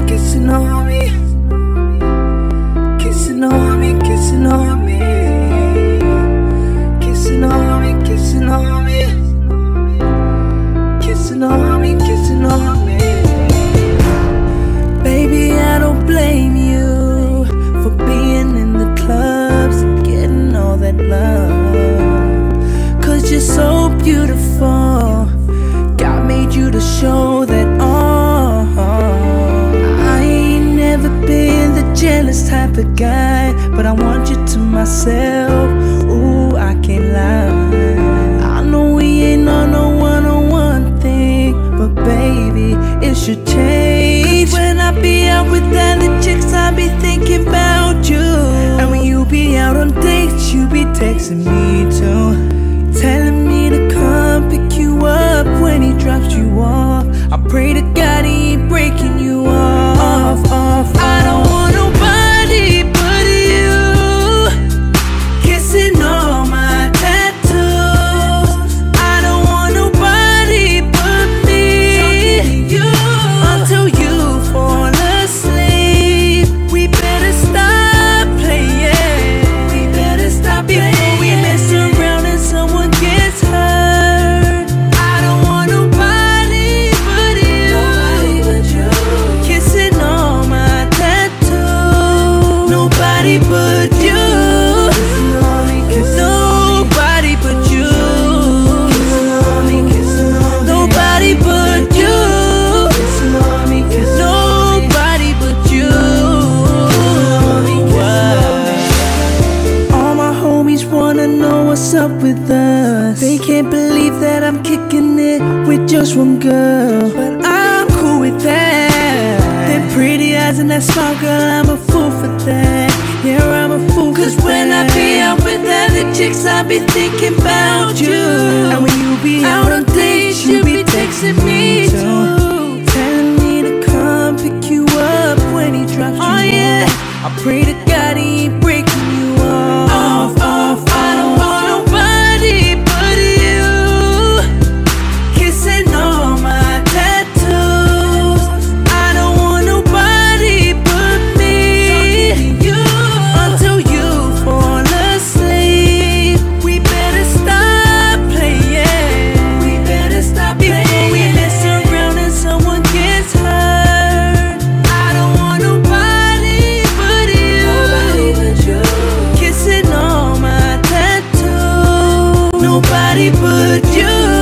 kissing on me, kissing on me, kissing on me, kissing on me, kissing on me, kissing on me, kissing on me. Baby, I don't blame you for being in the clubs and getting all that love, 'cause you're so beautiful. God made you to show that I ain't never been the jealous type of guy, but I want you to myself. Ooh, I can't lie. I know we ain't on no one-on-one thing, but baby, it should change. 'Cause when I be out with other chicks, I be thinking about you. And when you be out on dates, you be texting me too, telling me to come pick you up when he drops you off. I pray to God he ain't breaking you off. I don't want nobody but you, kissing all my tattoos. I don't want nobody but me, until you fall asleep. We better stop playing, we better stop playing before we mess around and someone gets hurt. I don't want nobody but you, kissing all my tattoos. Nobody but you, nobody but you, nobody but you, nobody but you. All my homies wanna know what's up with us. They can't believe that I'm kicking it with just one girl, but I'm cool with that. Them pretty eyes and that smile, girl, I'm a fool for that. Yeah, I'm a fool. 'Cause when I be out with other chicks, I be thinking about you. And when you be out on dates, you be texting me too, telling me to come pick you up when he drops you off. Yeah, I pray to God he ain't breaking you off. I don't want nobody but you, kissing all my tattoos. I don't want nobody but me, until you fall asleep. We better stop playing, we better stop playing before we mess around and someone gets hurt. I don't want nobody but you, kissing all my tattoos. Nobody but you.